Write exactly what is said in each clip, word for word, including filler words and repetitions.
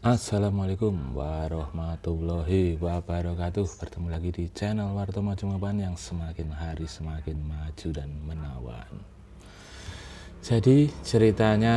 Assalamualaikum warahmatullahi wabarakatuh. Bertemu lagi di channel Warto Maju Mapan yang semakin hari semakin maju dan menawan. Jadi ceritanya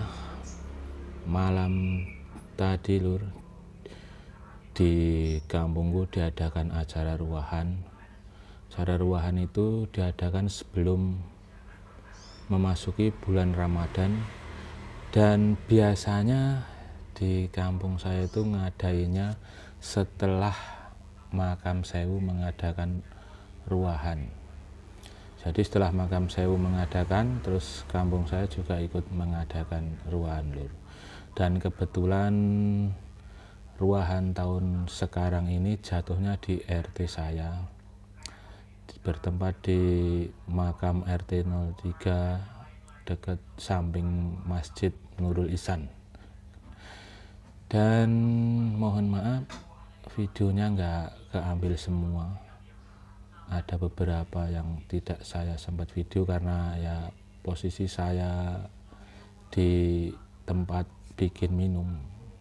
malam tadi lur, di kampungku diadakan acara ruahan. Acara ruahan itu diadakan sebelum memasuki bulan Ramadan, dan biasanya di kampung saya itu ngadainnya setelah Makam Sewu mengadakan ruahan. Jadi setelah Makam Sewu mengadakan, terus kampung saya juga ikut mengadakan ruahan lur. Dan kebetulan ruahan tahun sekarang ini jatuhnya di R T saya, bertempat di makam R T nol tiga dekat samping Masjid Nurul Ihsan. Dan mohon maaf videonya nggak keambil semua, ada beberapa yang tidak saya sempat video karena ya posisi saya di tempat bikin minum,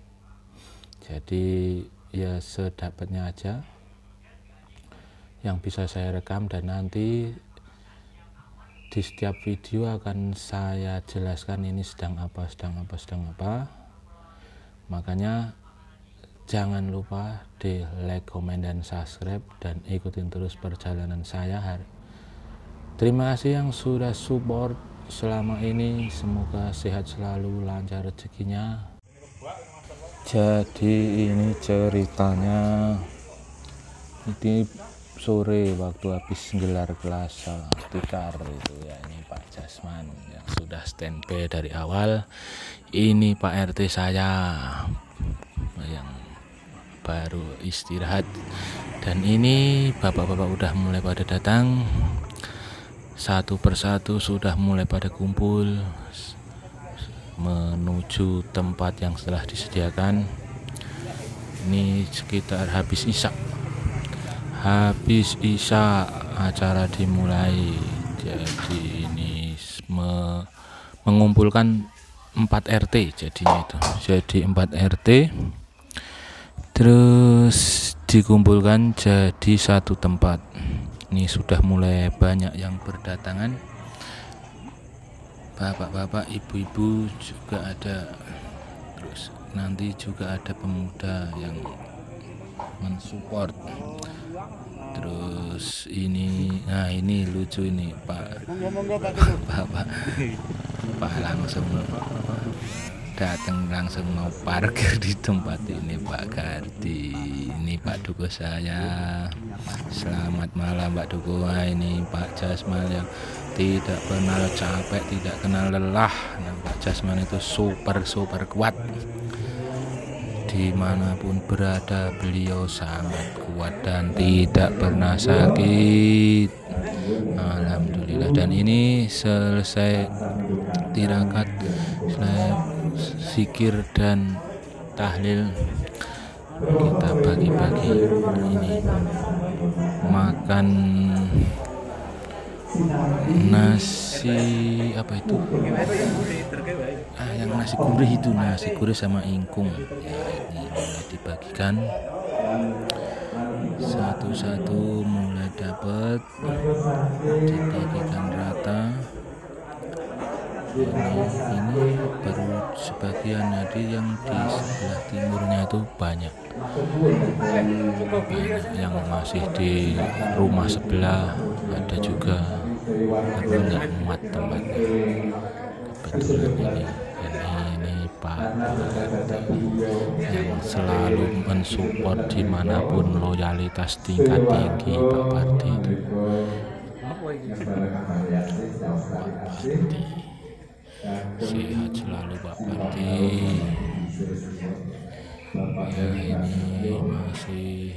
jadi ya sedapatnya aja yang bisa saya rekam, dan nanti di setiap video akan saya jelaskan ini sedang apa, sedang apa, sedang apa. Makanya jangan lupa di like, komen, dan subscribe, dan ikutin terus perjalanan saya hari. Terima kasih yang sudah support selama ini, semoga sehat selalu, lancar rezekinya. Jadi ini ceritanya, ini sore waktu habis gelar kelas tikar itu ya, ini Pak Jasman yang sudah standby dari awal. Ini Pak R T saya yang baru istirahat, dan ini bapak-bapak udah mulai pada datang, satu persatu sudah mulai pada kumpul menuju tempat yang telah disediakan. Ini sekitar habis isya habis isya acara dimulai. Jadi ini me mengumpulkan empat R T jadinya itu. Jadi empat R T terus dikumpulkan jadi satu tempat. Ini sudah mulai banyak yang berdatangan, bapak-bapak, ibu-ibu juga ada. Terus nanti juga ada pemuda yang mensupport. Terus ini, nah ini lucu ini Pak Bapak Pak langsung datang, langsung mau parkir di tempat ini Pak Kardi. Ini Pak Duko saya. Selamat malam Pak Duko. Nah, ini Pak Jasman yang tidak pernah capek, tidak kenal lelah. Nah, Pak Jasman itu super super kuat. Dimanapun berada beliau sangat kuat dan tidak pernah sakit, alhamdulillah. Dan ini selesai tirakat, selesai zikir dan tahlil, kita bagi-bagi ini makan nasi apa itu ah yang nasi gurih itu, nasi gurih sama ingkung ya, ini mulai dibagikan satu-satu, mulai dapat dibagikan rata. Ini, ini baru sebagian, nanti yang di sebelah timurnya itu banyak banyak yang masih di rumah sebelah, ada juga tapi nggak muat tempatnya. Kebetulan ini ini, ini Pak yang selalu mensupport dimanapun, loyalitas tingkat tinggi Pak Pardi itu. Pak Pardi sehat selalu Pak Pardi. Ya ini masih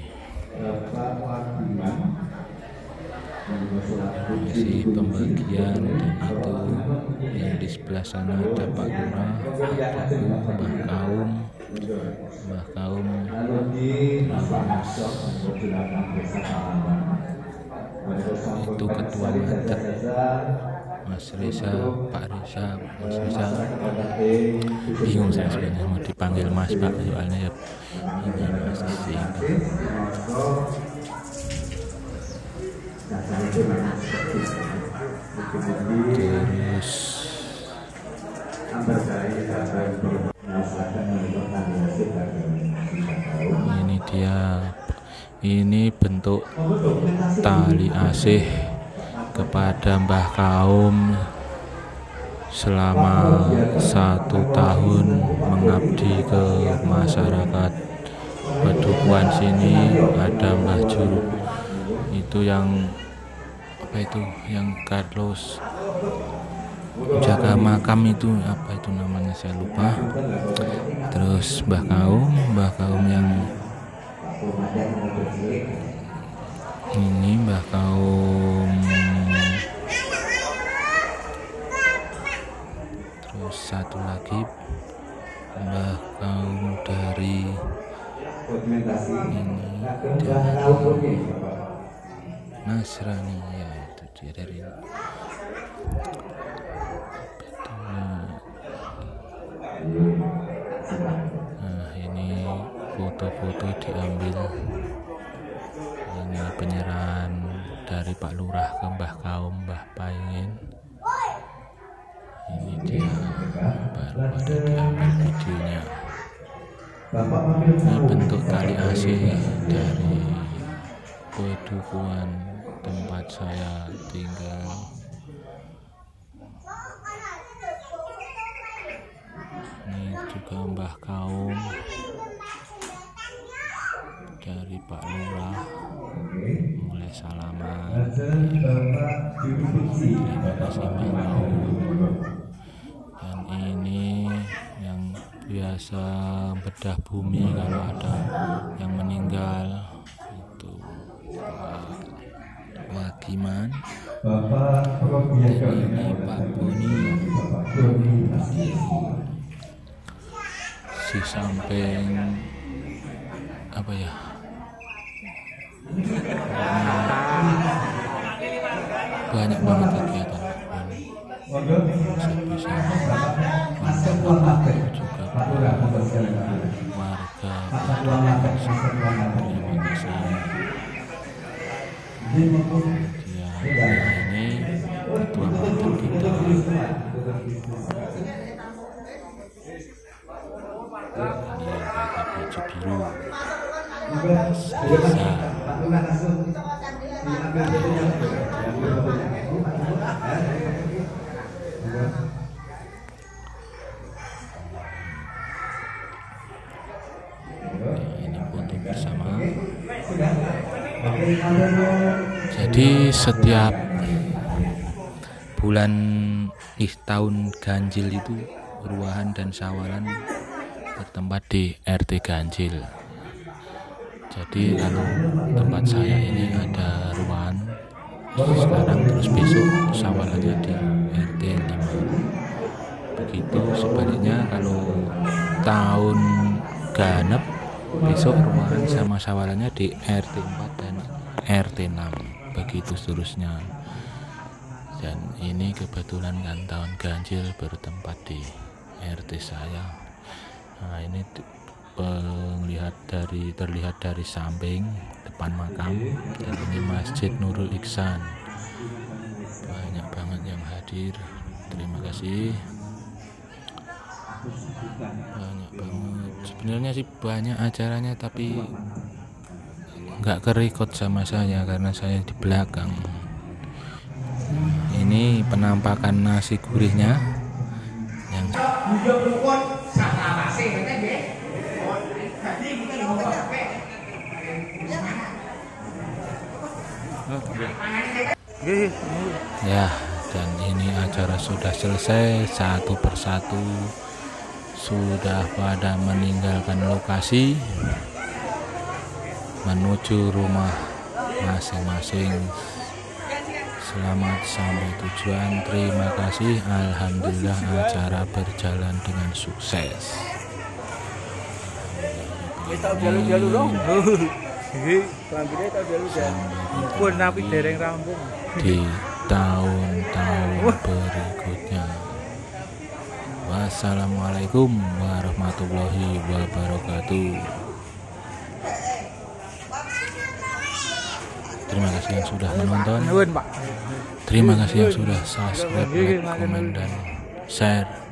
masih pembagian, dan itu yang di sebelah sana ada Pak Lurah, Mbah Kaum, Mbah Kaum, itu ketua mantek Mas Reza, Pak Reza, Mas Reza. Bingung saya sebenarnya mau dipanggil Mas Pak, soalnya ya ini Mas sih. Terus ini dia, ini bentuk tali asih kepada Mbah Kaum selama satu tahun mengabdi ke masyarakat Pedukuhan sini. Ada Mbah Juru itu yang apa itu yang Carlos jaga makam itu, apa itu namanya saya lupa. Terus Mbah Kaum, Mbah Kaum yang ini Mbah Kaum. Terus satu lagi Mbah Kaum dari ini dari Nasrani, ya itu dia dari nah ini foto-foto diambil, ini penyerahan dari Pak Lurah ke Mbah Kaum, Mbah Paingin. Ini dia baru ada diambil videonya. Ini bentuk tali asih dari Pedukuhan tempat saya tinggal. Ini juga Mbah Kaum dari Pak Lurah, mulai salaman. Terima kasih Mbah Kaum. Dan ini yang biasa bedah bumi kalau ada yang meninggal, itu Pak Wagiman. Dan ini Pak Boni di samping apa ya, banyak banget kegiatan bisa juga warga. Terima kasih. Ya, ini ketua mantan kita. Ini yang pakai baju biru, Reza. Ini foto bersama. Jadi setiap bulan ih tahun ganjil itu Ruahan dan Sawalan bertempat di R T Ganjil. Jadi kalau tempat saya ini ada Ruahan sekarang, terus besok Sawalannya di R T lima. Begitu sebaliknya kalau tahun ganep, besok Ruahan sama Sawalannya di R T empat dan R T enam, begitu seterusnya. Dan ini kebetulan kan tahun ganjil bertempat di R T saya. Nah ini melihat dari terlihat dari samping depan makam, dan ini Masjid Nurul Ihsan. Banyak banget yang hadir, terima kasih. Banyak banget sebenarnya sih, banyak acaranya, tapi nggak kerekod sama saya karena saya di belakang. Ini penampakan nasi gurihnya yang ya, dan ini acara sudah selesai, satu persatu sudah pada meninggalkan lokasi menuju rumah masing-masing. Selamat sampai tujuan, terima kasih. Alhamdulillah acara berjalan dengan sukses. Di tahun-tahun berikutnya. Wassalamualaikum warahmatullahi wabarakatuh. Terima kasih yang sudah menonton. Terima kasih yang sudah subscribe, like, komen, dan share.